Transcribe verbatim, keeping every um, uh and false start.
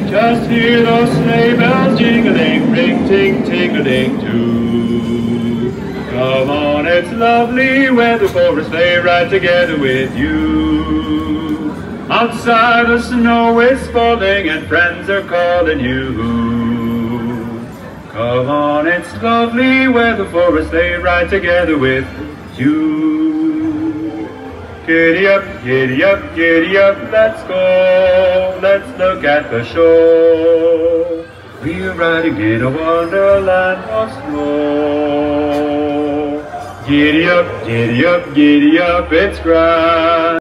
Just hear those sleigh bells jingling, ring, ting, tingling too. Come on, it's lovely weather for a sleigh ride together with you. Outside the snow is falling and friends are calling you. Come on, it's lovely weather for a sleigh ride together with you. Giddy up, giddy up, giddy up, let's go, let's look at the show. We're riding in a wonderland of snow. Giddy up, giddy up, giddy up, it's grand.